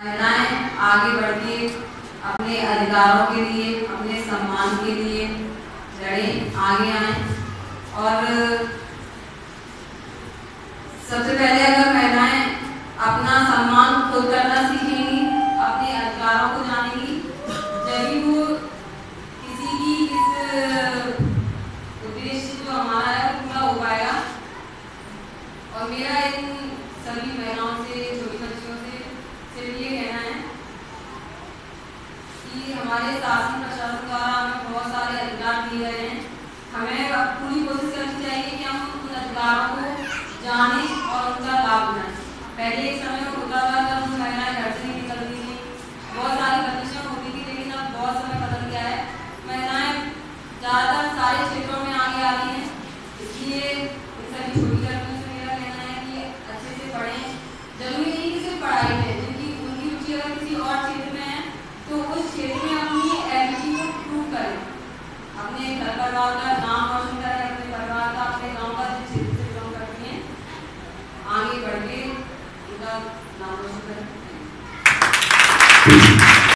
महिलाएं आगे बढ़ के अपने अधिकारों के लिए, अपने सम्मान के लिए लड़ें, आगे आएं। और सबसे पहले अगर महिलाएं अपना सम्मान खुद करना सीखेंगी, अपने अधिकारों को जानेंगी, जब वो किसी की इस उद्देश्य जो हमारा है पूरा हो पाएगा। और मेरा इन सभी महिलाओं से, छोटी बच्चियों से सिर्फ ये कहना है कि हमारे शासन प्रशासन द्वारा हमें बहुत सारे अधिकार दिए गए हैं। हमें पूरी कोशिश करनी चाहिए कि हम उन अधिकारों को जानें और उनका लाभ उठाएं। पहले एक समय होता था जब महिलाएं घर से नहीं निकलती थी, बहुत सारी कंडीशन होती थी, लेकिन अब बहुत समय बदल गया है। महिलाएं ज़्यादातर सारे क्षेत्रों में आगे आ रही हैं। इसलिए सभी छोटी लड़कियों से मेरा कहना है कि अच्छे से पढ़ें। जरूरी नहीं कि सिर्फ पढ़ाई है, जिनकी उनकी रुचि अगर किसी और क्षेत्र में है तो उस क्षेत्र में अपनी एबिलिटी को प्रूव करें, अपने घर परिवार का नाम रोशन करें, अपने परिवार का, अपने गांव का, जिस क्षेत्र से बिलोंग करती हैं, आगे बढ़ के उनका नाम रोशन करें।